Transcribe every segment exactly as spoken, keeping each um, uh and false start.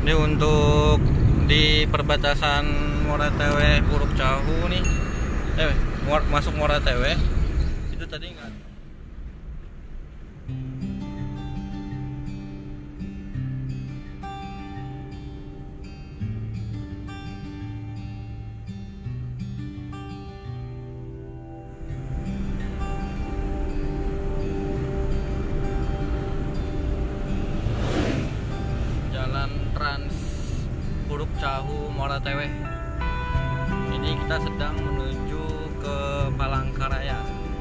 Ini untuk di perbatasan Muara Tewe Puruk Cahu nih, eh masuk Muara Tewe itu tadi nggak. Trans Puruk Cahu Muara Tewe. Ini kita sedang menuju ke Palangkaraya.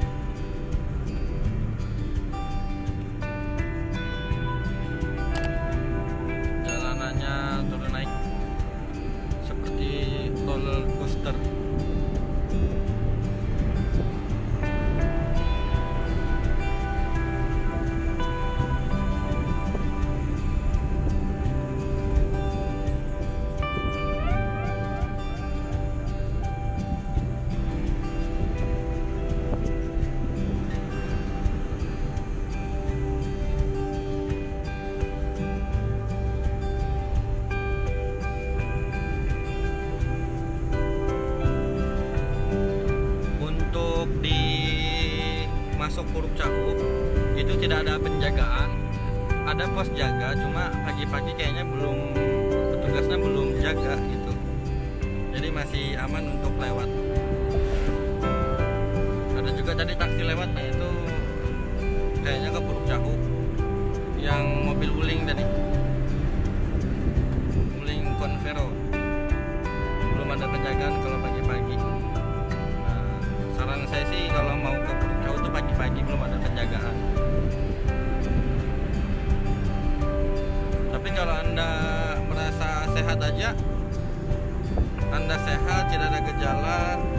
Jalanannya turun naik seperti roller coaster. Masuk Puruk Cahu itu tidak ada penjagaan, ada pos jaga, cuma pagi-pagi kayaknya belum, petugasnya belum jaga gitu, jadi masih aman untuk lewat. Ada juga tadi taksi lewat, nah itu kayaknya ke Puruk Cahu yang mobil wuling tadi, wuling Convero. Belum ada penjagaan kalau pagi-pagi. Nah, saran saya sih kalau mau ke Puruk Cahu itu pagi-pagi belum ada penjagaan. Tapi kalau Anda merasa sehat aja, Anda sehat, tidak ada gejala,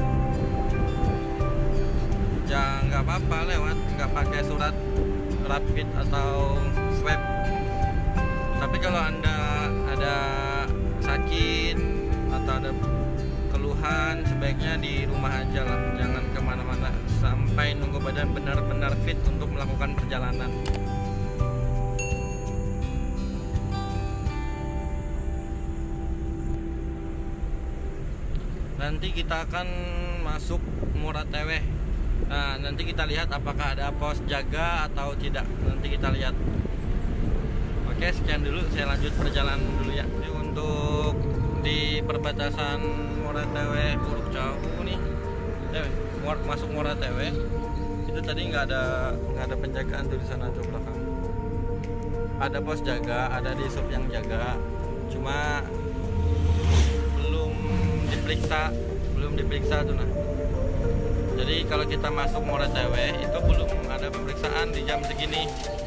ya nggak apa-apa lewat, nggak pakai surat rapid atau swab. Tapi kalau Anda ada sakit atau ada keluhan, sebaiknya di rumah aja lah, jangan kemana-mana sampai nunggu badan benar-benar fit untuk melakukan perjalanan. Nanti kita akan masuk Muara Tewe. Nah, nanti kita lihat apakah ada pos jaga atau tidak. Nanti kita lihat. Oke, sekian dulu, saya lanjut perjalanan dulu ya. Ini untuk di perbatasan Muara Tewe Puruk Cahu nih, eh, masuk Muara Tewe itu tadi nggak ada nggak ada penjagaan tuh di sana tuh belakang. Ada pos jaga, ada di sub yang jaga, cuma belum diperiksa, belum diperiksa tuh nah. Jadi kalau kita masuk Muara Tewe itu belum ada pemeriksaan di jam segini.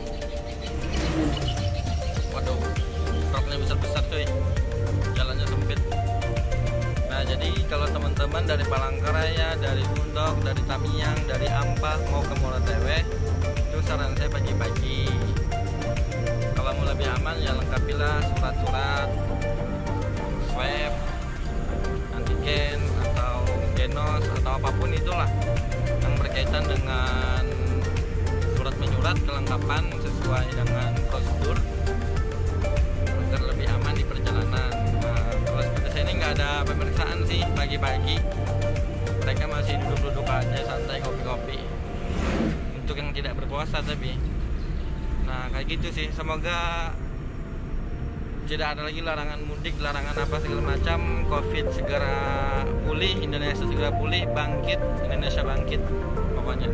Waduh, truknya besar-besar cuy, jalannya sempit. Nah, jadi kalau teman-teman dari Palangkaraya, dari Bundok, dari Tamiang, dari Ampah mau ke Muara Tewe, itu saran saya pagi-pagi. Kalau mau lebih aman ya lengkapilah surat-surat swab, antigen atau genos atau apapun itulah yang berkaitan dengan surat menyurat, kelengkapan sesuai dengan prosedur agar lebih aman di perjalanan. Nah, kalau seperti saya ini nggak ada pemeriksaan sih pagi-pagi, mereka masih duduk-duduk aja santai ngopi-ngopi untuk yang tidak berpuasa tapi. Nah, kayak gitu sih, semoga tidak ada lagi larangan mudik, larangan apa segala macam. Covid segera pulih, Indonesia segera pulih, bangkit, Indonesia bangkit pokoknya.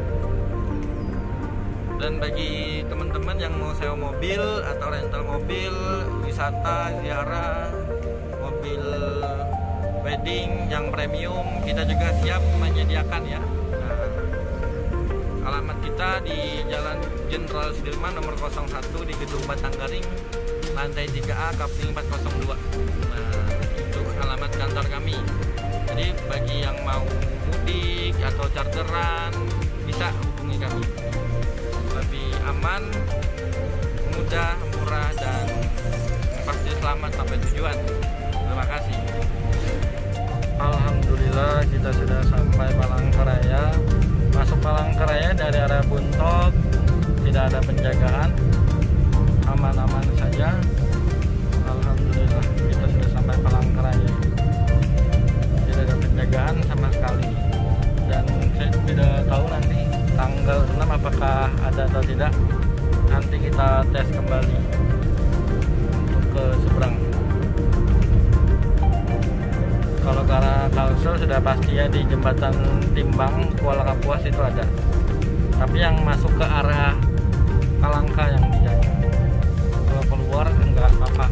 Dan bagi teman-teman yang mau sewa mobil atau rental mobil, wisata, ziarah, mobil wedding yang premium, kita juga siap menyediakan ya. Nah, alamat kita di Jalan Jenderal Sudirman nomor nol satu di Gedung Batanggaring, lantai tiga A, Kapling empat nol dua. Nah, itu alamat kantor kami. Jadi bagi yang mau mudik atau charteran bisa hubungi kami. Lebih aman, mudah, murah, dan pasti selamat sampai tujuan. Terima kasih. Alhamdulillah kita sudah sampai Palangkaraya. Masuk Palangkaraya dari arah Buntok, tidak ada penjagaan, aman-aman saja. Alhamdulillah. tanggal enam apakah ada atau tidak, nanti kita tes kembali untuk ke seberang. Kalau ke arah Kalsel sudah pasti ya, di jembatan Timbang Kuala Kapuas itu ada, tapi yang masuk ke arah Palangka yang dijaga. Kalau keluar enggak apa-apa.